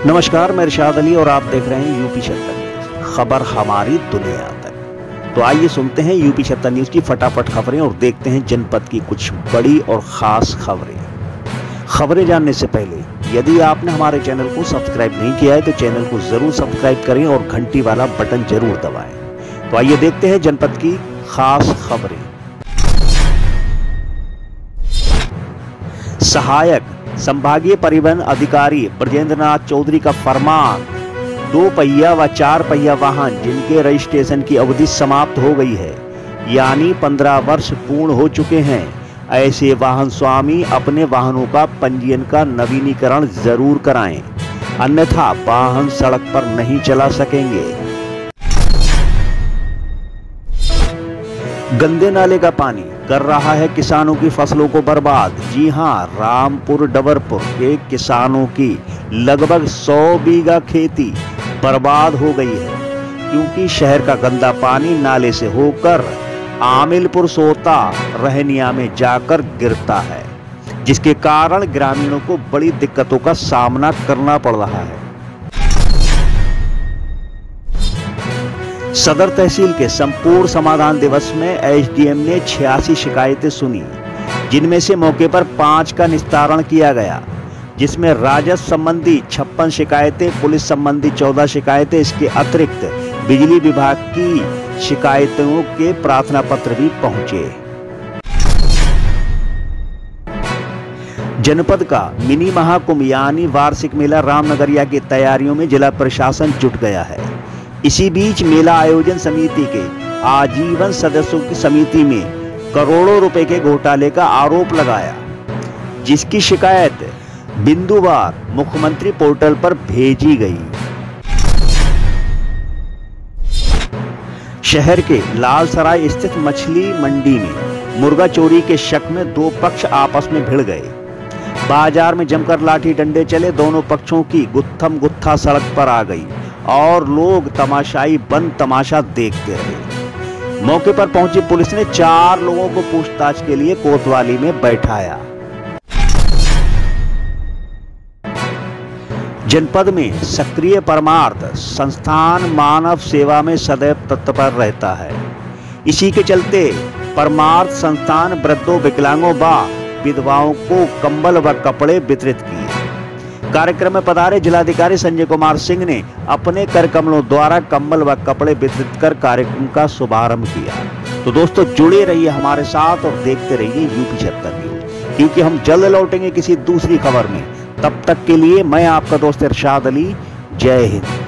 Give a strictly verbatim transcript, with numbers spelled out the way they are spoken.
नमस्कार, मैं इरशाद अली और आप देख रहे हैं यूपी छत्तर न्यूज, खबर हमारी दुनिया तक। तो आइए सुनते हैं यूपी छत्तर न्यूज की फटाफट खबरें और देखते हैं जनपद की कुछ बड़ी और खास खबरें। खबरें जानने से पहले यदि आपने हमारे चैनल को सब्सक्राइब नहीं किया है तो चैनल को जरूर सब्सक्राइब करें और घंटी वाला बटन जरूर दबाएं। तो आइए देखते हैं जनपद की खास खबरें। सहायक संभागीय परिवहन अधिकारी ब्रजेंद्र नाथ चौधरी का फरमान, दो पहिया व चार पहिया वाहन जिनके रजिस्ट्रेशन की अवधि समाप्त हो गई है यानी पंद्रह वर्ष पूर्ण हो चुके हैं, ऐसे वाहन स्वामी अपने वाहनों का पंजीयन का नवीनीकरण जरूर कराएं, अन्यथा वाहन सड़क पर नहीं चला सकेंगे। गंदे नाले का पानी कर रहा है किसानों की फसलों को बर्बाद। जी हां, रामपुर डबरपुर के किसानों की लगभग सौ बीघा खेती बर्बाद हो गई है क्योंकि शहर का गंदा पानी नाले से होकर आमिलपुर सोता रहनिया में जाकर गिरता है, जिसके कारण ग्रामीणों को बड़ी दिक्कतों का सामना करना पड़ रहा है। सदर तहसील के संपूर्ण समाधान दिवस में एसडीएम ने छियासी शिकायतें सुनी, जिनमें से मौके पर पांच का निस्तारण किया गया, जिसमें राजस्व संबंधी छप्पन शिकायतें, पुलिस संबंधी चौदह शिकायतें, इसके अतिरिक्त बिजली विभाग की शिकायतों के प्रार्थना पत्र भी पहुंचे। जनपद का मिनी महाकुंभ यानी वार्षिक मेला रामनगरिया की तैयारियों में जिला प्रशासन जुट गया है। इसी बीच मेला आयोजन समिति के आजीवन सदस्यों की समिति में करोड़ों रुपए के घोटाले का आरोप लगाया, जिसकी शिकायत बिंदुवार मुख्यमंत्री पोर्टल पर भेजी गई। शहर के लालसराय स्थित मछली मंडी में मुर्गा चोरी के शक में दो पक्ष आपस में भिड़ गए। बाजार में जमकर लाठी डंडे चले, दोनों पक्षों की गुत्थम गुत्था सड़क पर आ गई और लोग तमाशाई बन तमाशा देखते रहे। मौके पर पहुंची पुलिस ने चार लोगों को पूछताछ के लिए कोतवाली में बैठाया। जनपद में सक्रिय परमार्थ संस्थान मानव सेवा में सदैव तत्पर रहता है। इसी के चलते परमार्थ संस्थान वृद्धों, विकलांगों व विधवाओं को कंबल व कपड़े वितरित किए। कार्यक्रम में पधारे जिलाधिकारी संजय कुमार सिंह ने अपने कर कमलों द्वारा कंबल व कपड़े वितरित कर कार्यक्रम का शुभारंभ किया। तो दोस्तों, जुड़े रहिए हमारे साथ और देखते रहिए यूपी छत्तर न्यूज, क्योंकि हम जल्द लौटेंगे किसी दूसरी खबर में। तब तक के लिए मैं आपका दोस्त इरशाद अली। जय हिंद।